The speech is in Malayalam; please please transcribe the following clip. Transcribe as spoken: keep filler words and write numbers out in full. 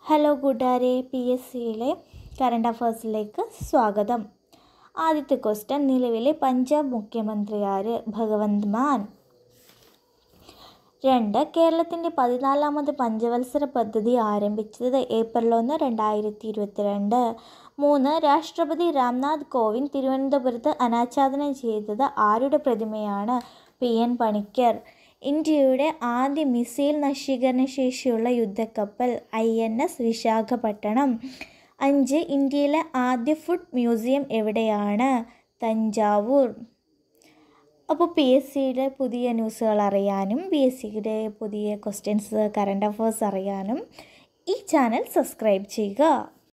ഹലോ കൂട്ടുകാരെ, പി എസ് സിയിലെ കറണ്ട് അഫേഴ്സിലേക്ക് സ്വാഗതം. ആദ്യത്തെ ക്വസ്റ്റ്യൻ, നിലവിലെ പഞ്ചാബ് മുഖ്യമന്ത്രി ആര്? ഭഗവന്ത് മാൻ. രണ്ട്, കേരളത്തിൻ്റെ പതിനാലാമത് പഞ്ചവത്സര പദ്ധതി ആരംഭിച്ചത് ഏപ്രിൽ ഒന്ന് രണ്ടായിരത്തി ഇരുപത്തിരണ്ട്. മൂന്ന്, രാഷ്ട്രപതി രാംനാഥ് കോവിന്ദ് തിരുവനന്തപുരത്ത് അനാച്ഛാദനം ചെയ്തത് ആരുടെ പ്രതിമയാണ്? P N Panicker. ഇന്ത്യയുടെ ആദ്യ മിസൈൽ നശീകരണ ശേഷിയുള്ള യുദ്ധക്കപ്പൽ ഐ എൻ എസ് വിശാഖപട്ടണം. അഞ്ച്, ഇന്ത്യയിലെ ആദ്യ ഫുഡ് മ്യൂസിയം എവിടെയാണ്? തഞ്ചാവൂർ. അപ്പോൾ പി എസ് സിയുടെ പുതിയ ന്യൂസുകൾ അറിയാനും പി എസ് സിയുടെ പുതിയ ക്വസ്റ്റ്യൻസ്, കറണ്ട് അഫേഴ്സ് അറിയാനും ഈ ചാനൽ സബ്സ്ക്രൈബ് ചെയ്യുക.